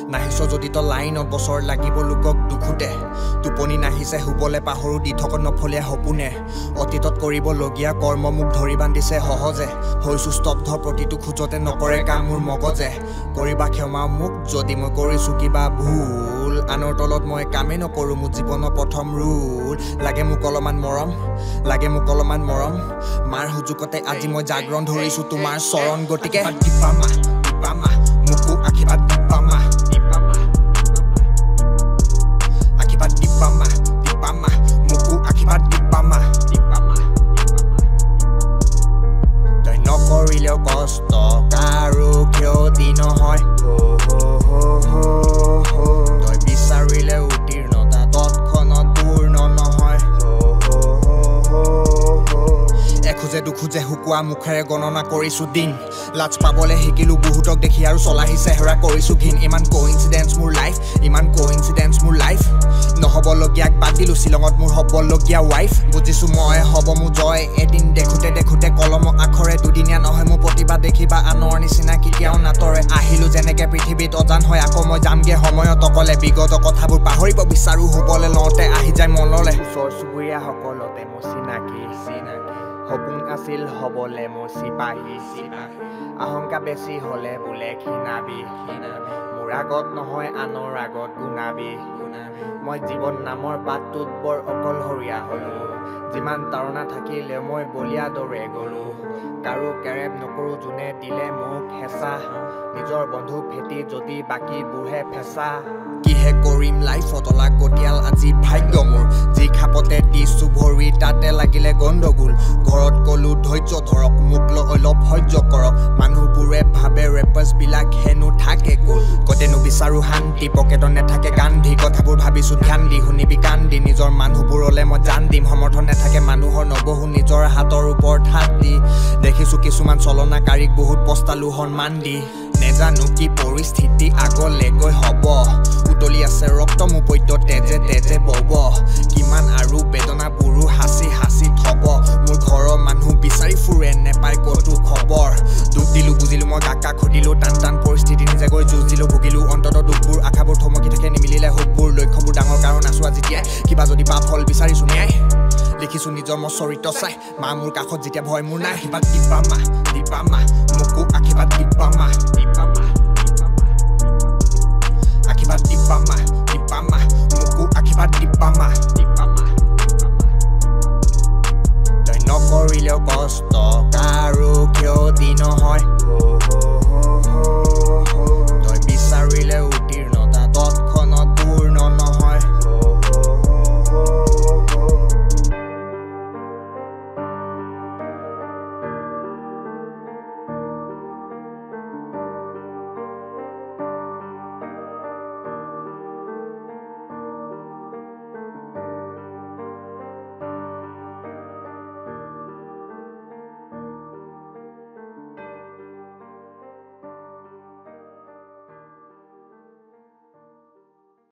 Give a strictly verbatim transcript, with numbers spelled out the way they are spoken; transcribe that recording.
নাহিছ যদি তো লাইনত বছৰ লাগিব লোকক দুখুতে টোপনি নাহিছে হুবলে পাহৰো দি থক নফলীয়া সপোনে অতীতত কৰিবলগীয়া কৰ্ম মোক ধৰি বান্ধিছে সহজে হৈছো স্তব্ধ প্ৰতিটো খোজতে নকৰে কাম মোৰ মগজে কৰিবা ক্ষমা মোক যদি মই কৰিছো কিবা ভুল আনৰ তলত মই কামে নকৰো মোৰ জীৱনৰ প্ৰথম ৰুল লাগে মোক অলপমান মৰম লাগে মোক অলপমান মৰম মাৰ হুজুকতে আজি মই জাগৰণ ধৰিছো তোমাৰ চৰণ গতিকে দিপামা দিপামা মুকু আশীৰ্বাদ দিপামা দিপামা আশীৰ্বাদ দিপামা দিপামা মুকু আশীৰ্বাদ দিপামা দিপামা তই নকৰিলেও কষ্ট কাৰো ক্ষতি নহয় তই বিচাৰিলে উত্তীৰ্ণতা তৎক্ষণত পূৰ্ণ নহয় এখোজে দুখোজে শুকোৱা মুখেৰে গণনা কৰিছো দিন লাজ পাবলে শিকিলো বহুতক দেখি আৰু চলাহি চেহেৰা কৰিছো ঘিন ইমান কোইনচিডেন্স মোৰ লাইফ ইমান কোইনচিডেন্স মোৰ লাইফ নহবলগীয়াক বাদ দিলো শ্বিলঙত মোৰ হবলগীয়া ৱাইফ বুজিছো মই হ'ব মোৰ জয় এদিন দেখোতে দেখোতে কলম আখৰে দুদিনীয়া নহয় মোৰ প্ৰতিভা দেখিবা আনৰ নিচিনা কেতিয়াও নাতৰে আহিলো যেনেকে পৃথিৱীত অজান হয় আকৌ মই যামগে সময়ত অকলে বিগত কথাবোৰ পাহৰিব বিচাৰো হ'বলে লওঁতে আহি যায় মনলে ওচৰ চুবুৰীয়া সকলতে মোৰ চিনাকি চিনাকি সপোন আছিল হ'বলে মোৰ চিপাহী চিপাহী আহংকাৰ বেছি হলে বোলে খিনাবি মোৰ আগত নহয় আনৰ আগত গুণাবি মই জীৱন নামৰ বাটটোত বৰ অকলশৰীয়া হলো যিমান তাৰণা থাকিলে মই বলিয়া দৰে গলো কাৰো কেৰেপ নকৰো যোনে দিলে মোক হেঁচা নিজৰ বন্ধু ফেটি যদি বাকীবোৰহে ফেঁচা কিহে কৰিম লাইফত অলাগতিয়াল আজি ভাগ্য মোৰ যি খাপতে দিছো ভৰি তাতে লাগিলে গণ্ডগোল ঘৰত কলো ধৈৰ্য ধৰক মোক অলপ সহ্য কৰক মানুহবোৰে ভাবে ৰেপাৰ্ছ বিলাক হেনো থাকে কুল কতেনো বিচাৰো শান্তি পকেটত নেথাকে গান্ধী কথাবোৰ ভাবিছো ধ্যান দি শুনিবি কান্দি নিজৰ মানুহবোৰলে মই জান দিম সমৰ্থন নেথাকে মানুহৰ নবহু নিজৰ হাতৰ ওপৰত হাত দি দেখিছো কিছুমান চলনাকাৰীক বহুত পস্তালো সন্মান দি নেজানো কি পৰিস্থিতি আগলে গৈ হ'ব উতলি আছে ৰক্ত মোৰ পদ্য তেজে তেজে বব কিমান আৰু বেদনাবোৰো হাঁচি হাঁচি থব মোৰ ঘৰৰ মানুহ বিচাৰি ফুৰে নেপাই ক'তো খবৰ দুখ দিলো বুজিলো মই কাকা খুদিলো টান টান পৰিস্থিতি নিজে গৈ যুঁজ দিলো ভুগিলো অন্তত দুখবোৰ আশাবোৰ থমকি থাকে নিমিলিলে সুখবোৰ লক্ষ্যবোৰ ডাঙৰ কাৰণ আছো আজি যেতিয়াই কিবা যদি পাপ ফল বিচাৰিছো ন্যায় লিখিছো নিজৰ মই চৰিত্ৰ চাই মা মোৰ কাষত যেতিয়া ভয় মোৰ নাই আশীৰ্বাদ দিপামা দিপামা মুকু আশীৰ্বাদ দিপামা দিপামা